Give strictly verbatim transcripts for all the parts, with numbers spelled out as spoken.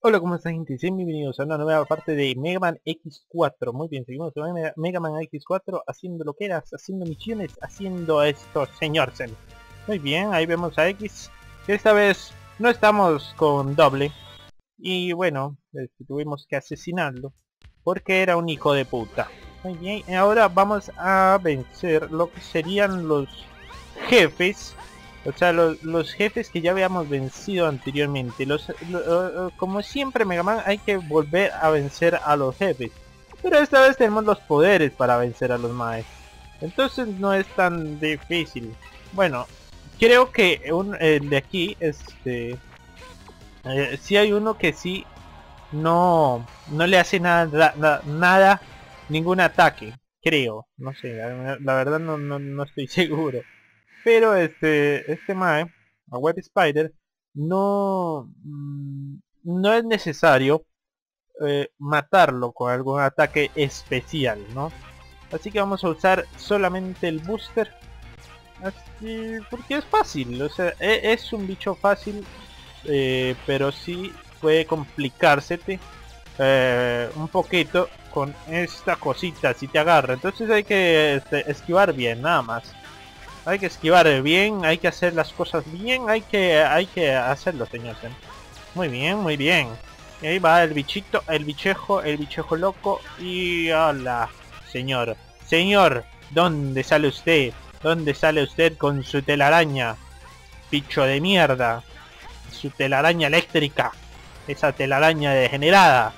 Hola, ¿cómo están, gente? Sean bienvenidos a una nueva parte de Mega Man equis cuatro. Muy bien, seguimos con Mega, Mega Man equis cuatro haciendo lo que eras, haciendo misiones, haciendo esto, señor Zen. Muy bien, ahí vemos a X. Esta vez no estamos con doble. Y bueno, este, tuvimos que asesinarlo porque era un hijo de puta. Muy bien, y ahora vamos a vencer lo que serían los jefes. O sea, los, los jefes que ya habíamos vencido anteriormente. Los, lo, como siempre Mega Man, hay que volver a vencer a los jefes. Pero esta vez tenemos los poderes para vencer a los maes. Entonces no es tan difícil. Bueno, creo que un, el de aquí, este... Eh, sí hay uno que sí no, no le hace nada, nada, nada, ningún ataque. Creo, no sé, la, la verdad no, no, no estoy seguro. Pero este este mae, a Web Spider, no mm, no es necesario eh, matarlo con algún ataque especial, ¿no? Así que vamos a usar solamente el booster, así, porque es fácil, o sea, e es un bicho fácil, eh, pero sí puede complicársete eh, un poquito con esta cosita si te agarra. Entonces hay que este, esquivar bien, nada más. Hay que esquivar bien, hay que hacer las cosas bien, hay que hay que hacerlo, señor Zen. Muy bien, muy bien. Y ahí va el bichito, el bichejo, el bichejo loco. Y hola, señor. Señor, ¿dónde sale usted? ¿Dónde sale usted con su telaraña? Bicho de mierda. Su telaraña eléctrica. Esa telaraña degenerada.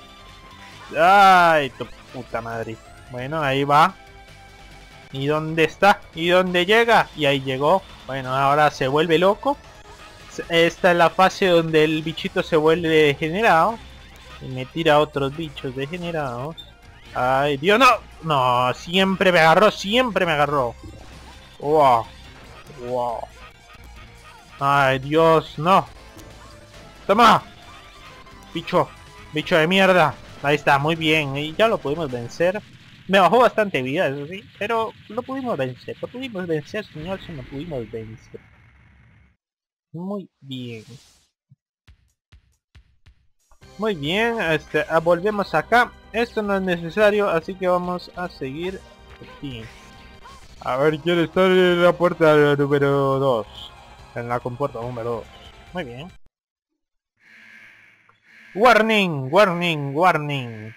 Ay, tu puta madre. Bueno, ahí va. ¿Y dónde está? ¿Y dónde llega? Y ahí llegó. Bueno, ahora se vuelve loco. Esta es la fase donde el bichito se vuelve degenerado. Y me tira otros bichos degenerados. Ay, Dios, no. No, siempre me agarró, siempre me agarró. Wow. Wow. Ay, Dios, no. Toma. Bicho. Bicho de mierda. Ahí está, muy bien. Y ya lo pudimos vencer. Me bajó bastante vida, eso sí, pero lo pudimos vencer, lo pudimos vencer, señor, si lo pudimos vencer. Muy bien. Muy bien, este, ah, volvemos acá. Esto no es necesario, así que vamos a seguir aquí. A ver, quiero estar en la puerta número dos. En la compuerta número dos. Muy bien. Warning, warning, warning.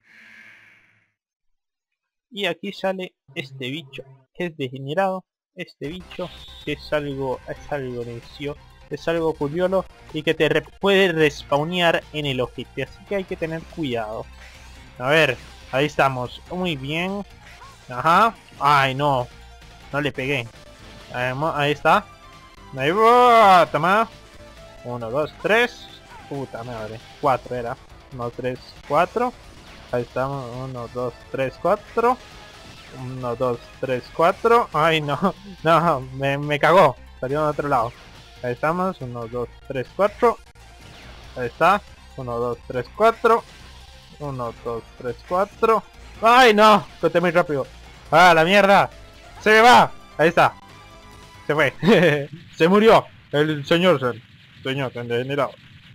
Y aquí sale este bicho que es degenerado. Este bicho que es algo, es algo necio, es algo curiolo y que te re puede respawnear en el ojete. Así que hay que tener cuidado. A ver, ahí estamos. Muy bien. Ajá. Ay, no. No le pegué. Ahí está. Ahí va. Toma. Uno, dos, tres. Puta madre. Cuatro era. Uno, tres, cuatro. Ahí estamos, uno, dos, tres, cuatro. uno, dos, tres, cuatro. Ay, no, no, me, me cagó. Salió de otro lado. Ahí estamos, uno, dos, tres, cuatro. Ahí está, uno, dos, tres, cuatro. uno, dos, tres, cuatro. Ay, no, corté muy rápido. Ah, la mierda. Se me va. Ahí está. Se fue. Se murió. El señor, el señor, el degenerado.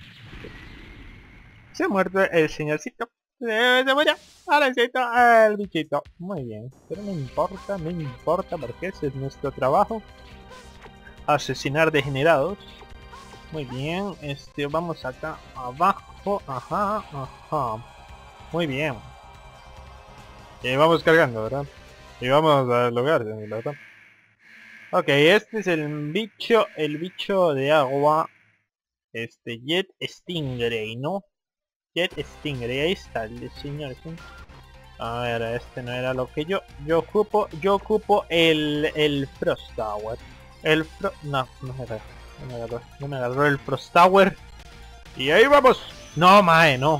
Se ha muerto el señorcito. Se murió. Ahora necesito el bichito. Muy bien. Pero no importa, no importa porque ese es nuestro trabajo. Asesinar degenerados. Muy bien. Este, vamos acá abajo. Ajá, ajá. Muy bien. Y vamos cargando, ¿verdad? Y vamos al hogar, ¿verdad? Ok, este es el bicho, el bicho de agua. Este, Jet Stingray, ¿no? Jet Stingray, ahí está el señor. ¿Sí? A ver, este no era lo que yo yo ocupo. Yo ocupo el el Frost Tower. El Fro no, no me agarró. No me agarró, no me agarró el Frost Tower. Y ahí vamos. No, mae, no.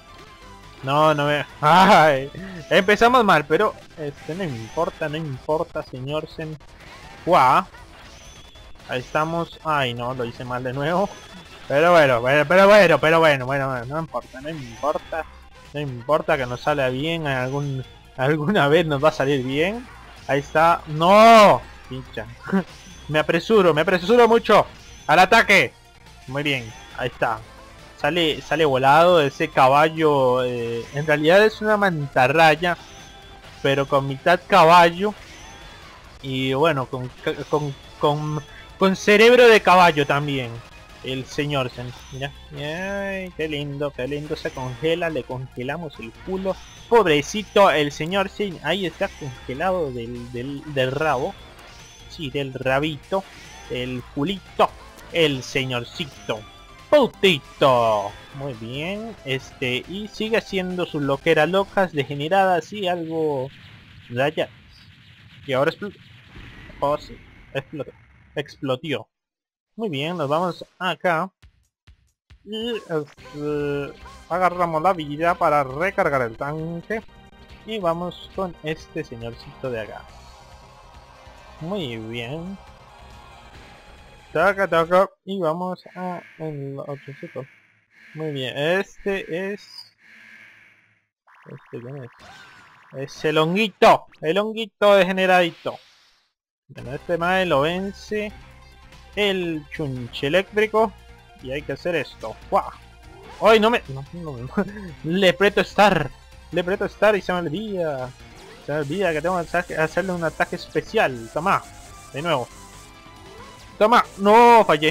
No, no me... Ay, empezamos mal, pero este no importa, no importa, señor Zen. Guau. Ahí estamos. Ay, no, lo hice mal de nuevo. Pero bueno, pero, pero bueno, pero bueno, bueno, bueno, no importa, no importa. No importa que nos salga bien, algún, alguna vez nos va a salir bien. Ahí está. ¡No! Pincha. Me apresuro, me apresuro mucho. ¡Al ataque! Muy bien, ahí está. Sale, sale volado ese caballo. Eh, en realidad es una mantarraya, pero con mitad caballo. Y bueno, con, con, con, con cerebro de caballo también. El señor Zen. Mira. Ay, qué lindo, qué lindo. Se congela, le congelamos el culo. Pobrecito el señor Zen. Ahí está congelado del, del, del rabo. Sí, del rabito. El culito. El señorcito. Putito. Muy bien. Este. Y sigue haciendo sus loqueras locas, degeneradas y algo rayadas. Y ahora explotó. Oh, sí. Explotó. Explotó. Muy bien, nos vamos acá. Y este, agarramos la vida para recargar el tanque. Y vamos con este señorcito de acá. Muy bien. Taca, taca. Y vamos a el otro sitio. Muy bien, este es... ¿Este quién es? Es el honguito. El honguito degeneradito. Bueno, este mae lo vence el chunche eléctrico. Y hay que hacer esto. ¡Guau! ¡Ay, no me... No, no, no. Le preto estar. Le preto estar y se me olvida. Se me olvida que tengo que hacerle un ataque especial. Toma. De nuevo. Toma. No, fallé.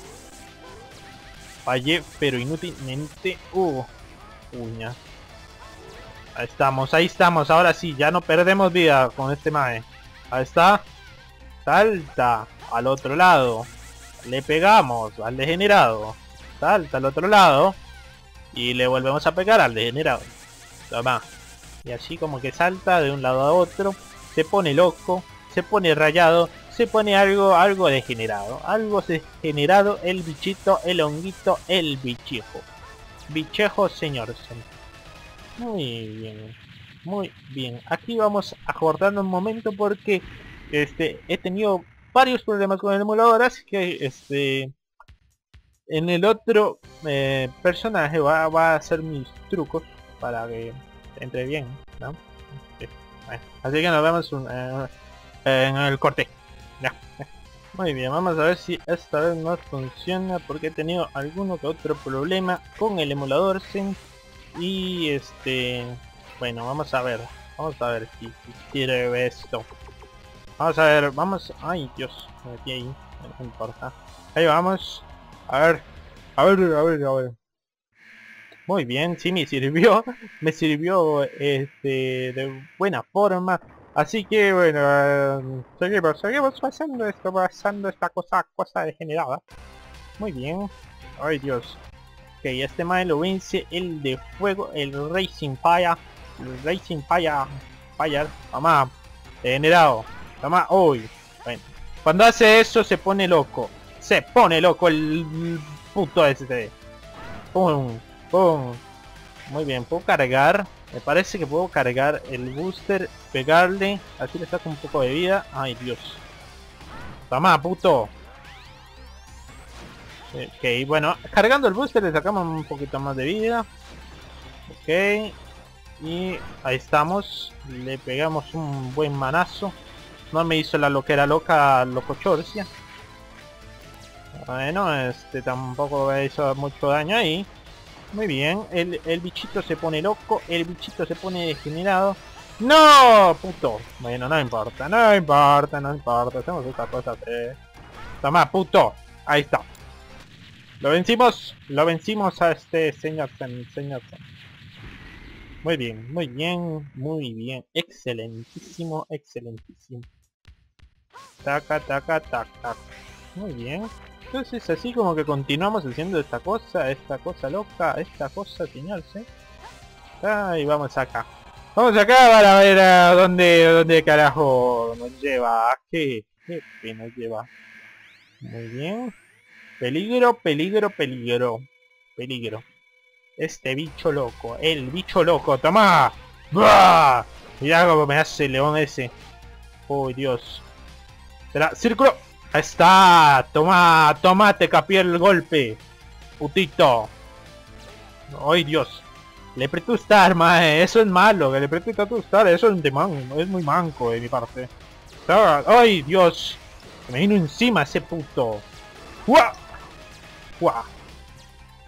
Fallé, pero inútilmente. Uh. Uña. Ahí estamos, ahí estamos. Ahora sí, ya no perdemos vida con este mae. Ahí está. Salta al otro lado. Le pegamos al degenerado. Salta al otro lado. Y le volvemos a pegar al degenerado. Toma. Y así como que salta de un lado a otro. Se pone loco. Se pone rayado. Se pone algo, algo degenerado. Algo degenerado el bichito, el honguito, el bichejo. Bichejo señor. Muy bien. Muy bien. Aquí vamos acordando un momento porque este he tenido varios problemas con el emulador, así que este en el otro eh, personaje va, va a hacer mis trucos para que entre bien, ¿no? Sí. Bueno, así que nos vemos un, eh, en el corte. Ya. Muy bien, vamos a ver si esta vez nos funciona porque he tenido alguno que otro problema con el emulador Zen. Y este bueno, vamos a ver. Vamos a ver si, si sirve esto. Vamos a ver, vamos... Ay, Dios, me metí ahí. No importa. Ahí vamos. A ver. A ver, a ver, a ver. Muy bien, sí me sirvió. Me sirvió este de buena forma. Así que bueno, eh, seguimos, seguimos pasando esto, pasando esta cosa, cosa degenerada. Muy bien. Ay, Dios. Ok, este mae lo vence el de fuego, el Racing Fire. El Racing Fire. Fire. Mamá. Degenerado. Toma, uy. Bueno, cuando hace eso se pone loco. Se pone loco el puto este. Pum, pum. Muy bien, puedo cargar. Me parece que puedo cargar el booster, pegarle. Así le saco un poco de vida. Ay, Dios. Toma, puto. Ok, bueno, cargando el booster le sacamos un poquito más de vida. Ok. Y ahí estamos. Le pegamos un buen manazo. No me hizo la loquera loca locochorcia. Bueno, este tampoco me hizo mucho daño ahí. Muy bien, el, el bichito se pone loco, el bichito se pone degenerado. ¡No! Puto. Bueno, no importa, no importa, no importa. Hacemos esta cosa. Eh. Toma, puto. Ahí está. Lo vencimos, lo vencimos a este señor Zen, señor Zen. Muy bien, muy bien, muy bien. Excelentísimo, excelentísimo. Taca, taca, tac, tac. Muy bien. Entonces así como que continuamos haciendo esta cosa, esta cosa loca, esta cosa, señor, ¿sí? Ah, y vamos acá. Vamos acá para ver a dónde, dónde carajo nos lleva. ¿A qué? ¿Qué nos lleva? Muy bien. Peligro, peligro, peligro. Peligro. Este bicho loco, el bicho loco, toma. ¡Bah! Mirá cómo me hace el león ese. Oh, Dios. ¿Será? ¡Círculo! Ahí está. Toma, toma, te capié el golpe. Putito. Ay, Dios. Le preto estar, mae. Eso es malo, que le preto estar. Eso es de man, es muy manco de mi parte. Ay, Dios. Me vino encima ese puto. ¡Guau! ¡Guau!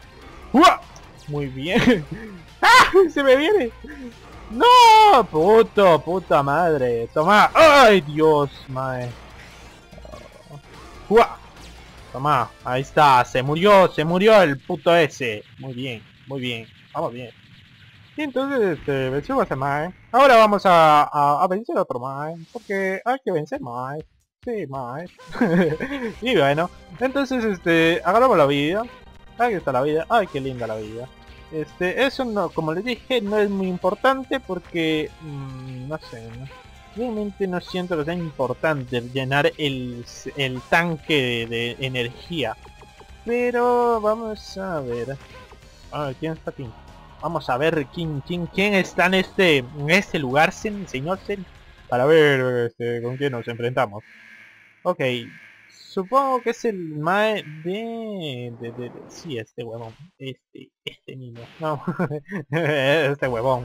¡Uah! Muy bien. ¡Ah! Se me viene. No, puto, puta madre. Toma. Ay, Dios, madre. ¡Uah! Toma, ahí está, se murió, se murió el puto ese. Muy bien, muy bien, vamos bien. Y entonces, este, vencimos a Mae. Ahora vamos a, a, a vencer a otro Mae, porque hay que vencer Mae. Sí, Mae. Y bueno, entonces, este, agarramos la vida. Aquí está la vida, ay, qué linda la vida. Este, eso no, como les dije, no es muy importante porque, mmm, no sé, ¿no? Realmente no siento que sea importante llenar el, el tanque de, de energía. Pero vamos a ver. A ver, ¿quién está aquí? Vamos a ver quién, quién, quién está en este, en este lugar, Zen, señor Zen. Para ver este, con quién nos enfrentamos. Ok. Supongo que es el mae de, de, de, de... Sí, este huevón. Este, este mismo. No. Este huevón.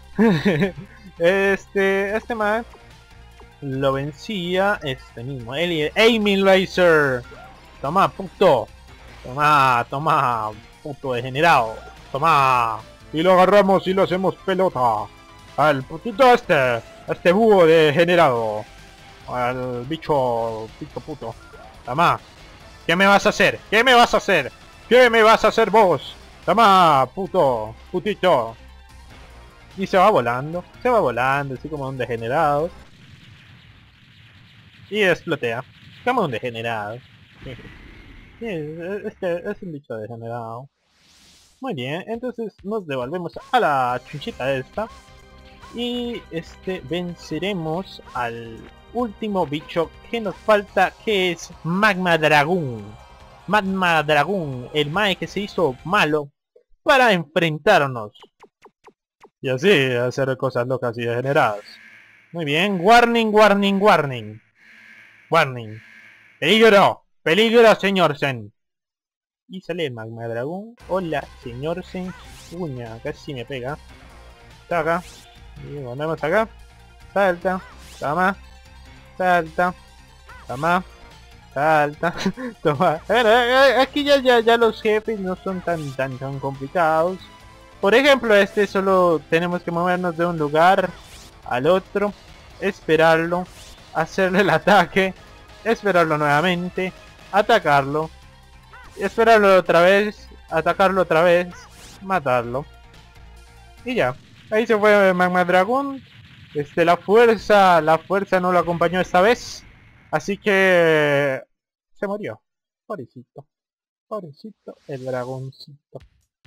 Este, este mae lo vencía este mismo. El Aiming Laser. Toma, puto. Toma, toma, puto degenerado. Toma. Y lo agarramos y lo hacemos pelota. Al putito este. A este búho degenerado. Al bicho, bicho puto. Toma. ¿Qué me vas a hacer? ¿Qué me vas a hacer? ¿Qué me vas a hacer vos? Toma, puto, putito. Y se va volando. Se va volando, así como un degenerado. Y explotea. Como un degenerado. Sí, este es un bicho degenerado. Muy bien, entonces nos devolvemos a la chunchita esta. Y este venceremos al último bicho que nos falta, que es Magma Dragoon. Magma Dragoon, el mae que se hizo malo para enfrentarnos. Y así hacer cosas locas y degeneradas. Muy bien, warning, warning, warning. Warning. Peligro, peligro, señor Zen. Y sale el Magma Dragoon. Hola, señor Zen. Uña, casi me pega. Está acá. Y volvemos acá. Salta. Toma. Salta. Toma. Salta. Toma. Aquí ya, ya, ya los jefes no son tan, tan, tan complicados. Por ejemplo, este solo tenemos que movernos de un lugar al otro. Esperarlo. Hacerle el ataque. Esperarlo nuevamente. Atacarlo. Esperarlo otra vez. Atacarlo otra vez. Matarlo. Y ya. Ahí se fue Magma Dragoon. Este, la fuerza, la fuerza no lo acompañó esta vez. Así que se murió. Pobrecito. Pobrecito el dragoncito.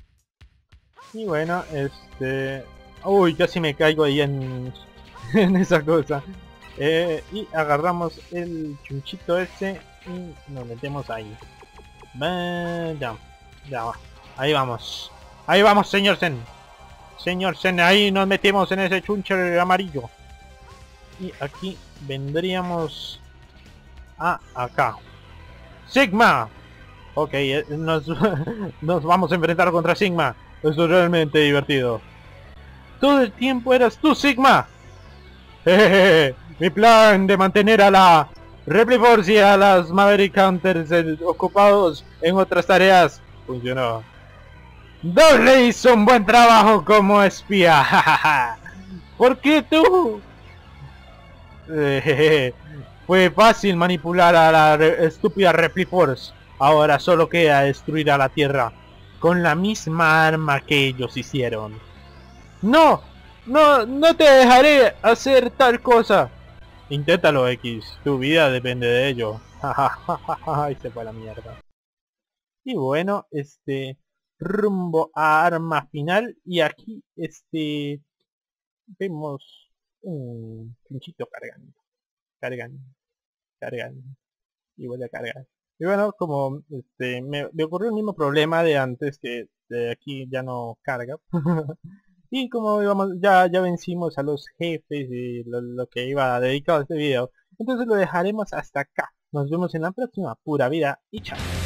Y bueno, este... Uy, casi me caigo ahí en, en esa cosa. Eh, y agarramos el chunchito ese y nos metemos ahí. Va, ya, ya va. Ahí vamos. Ahí vamos, señor Zen. Señor Zen, ahí nos metemos en ese chunche amarillo. Y aquí vendríamos a acá. Sigma. Ok, nos, nos vamos a enfrentar contra Sigma. Esto es realmente divertido. Todo el tiempo eras tú, Sigma. Jejeje. Mi plan de mantener a la Repli Force y a las Maverick Hunters ocupados en otras tareas funcionó. Doble hizo un buen trabajo como espía. ¿Por qué tú? Eh, fue fácil manipular a la re estúpida Repli Force. Ahora solo queda destruir a la Tierra con la misma arma que ellos hicieron. ¡No! ¡No! ¡No te dejaré hacer tal cosa! Inténtalo, X. Tu vida depende de ello. Y se fue a la mierda. Y bueno, este... rumbo a arma final. Y aquí, este... vemos un pinchito cargando. Cargando. Cargando. Y vuelve a cargar. Y bueno, como este me, me ocurrió el mismo problema de antes, que de aquí ya no carga. Y como íbamos, ya, ya vencimos a los jefes y lo, lo que iba dedicado a este video, entonces lo dejaremos hasta acá. Nos vemos en la próxima. Pura vida y chao.